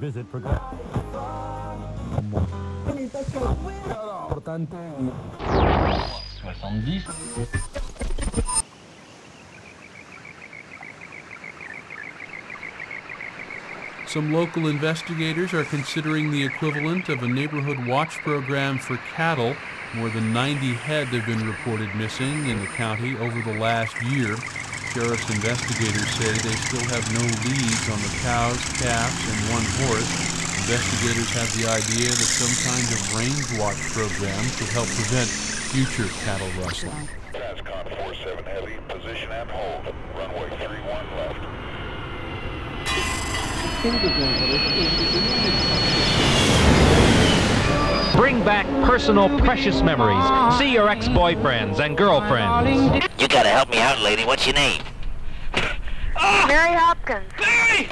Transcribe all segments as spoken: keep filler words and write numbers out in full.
Visit for... soixante-dix. Some local investigators are considering the equivalent of a neighborhood watch program for cattle. More than ninety head have been reported missing in the county over the last year. Sheriff's investigators say they still have no leads on the cows, calves, and one horse. Investigators have the idea that some kind of range watch program could help prevent future cattle rustling. Tascon four seven Heavy, position and hold. Runway three one left. Bring back personal, precious memories. See your ex-boyfriends and girlfriends. You gotta help me out, lady. What's your name? Mary Hopkins. Mary!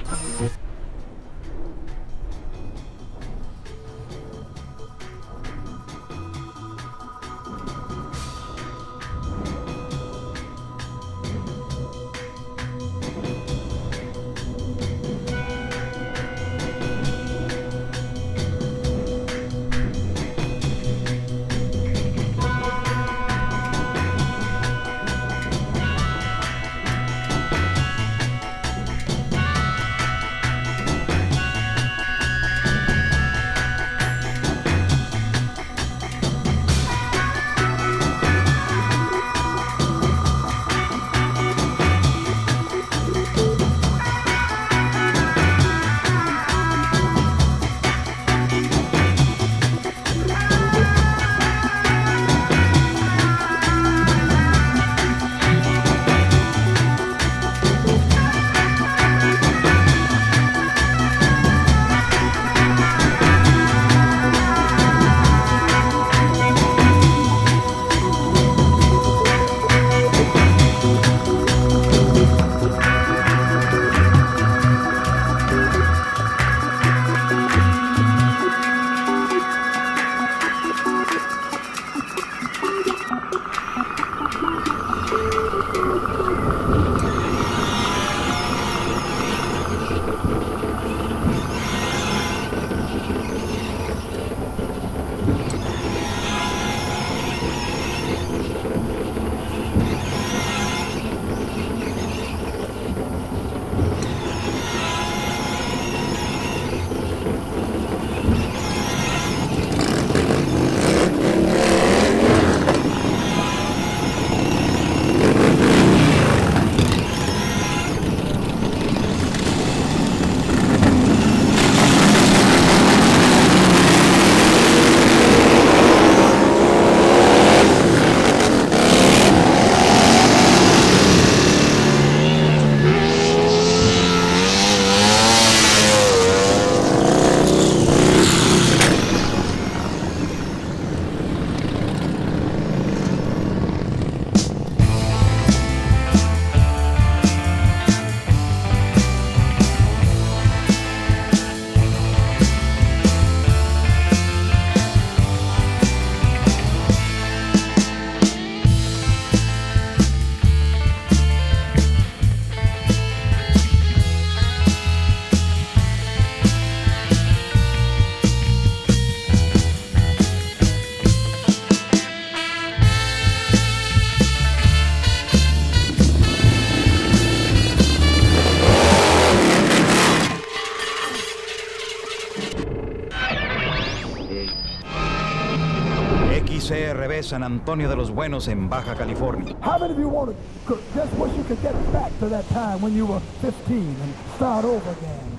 C R B San Antonio de los Buenos en Baja California. How many of you want to just wish you could get back to that time when you were fifteen and start over again?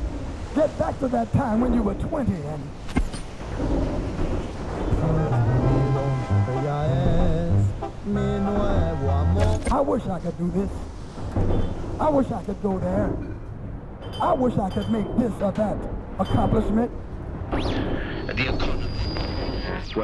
Get back to that time when you were twenty and... I wish I could do this. I wish I could go there. I wish I could make this or that accomplishment. The economy. What?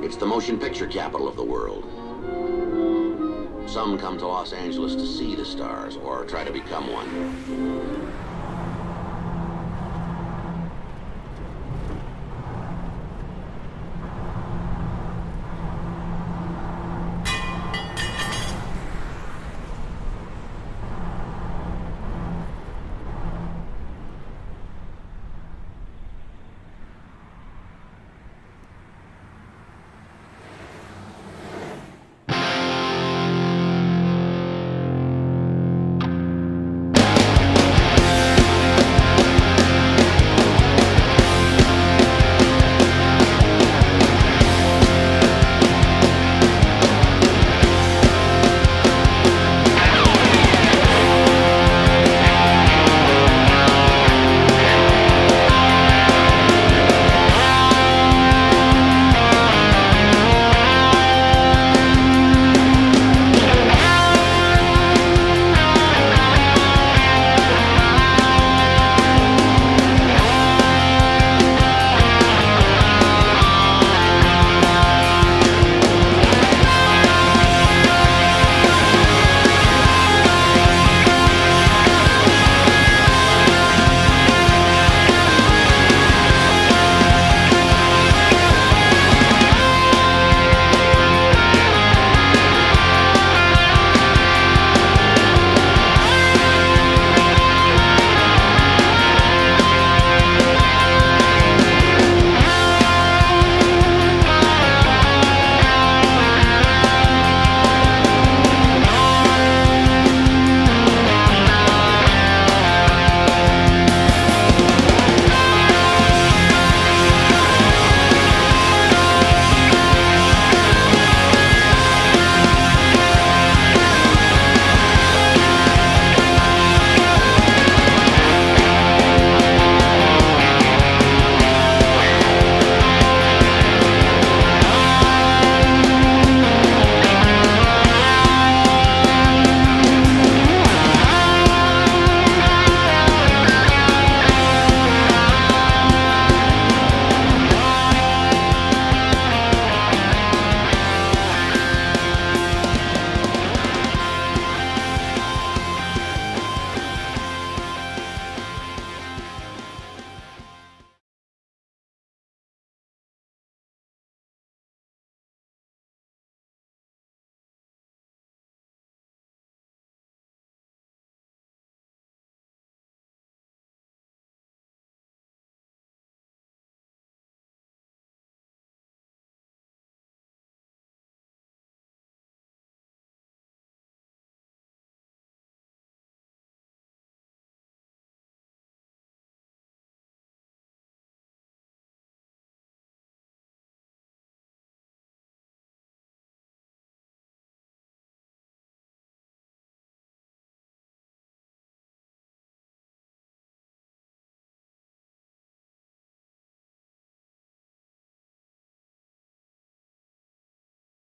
It's the motion picture capital of the world. Some come to Los Angeles to see the stars or try to become one.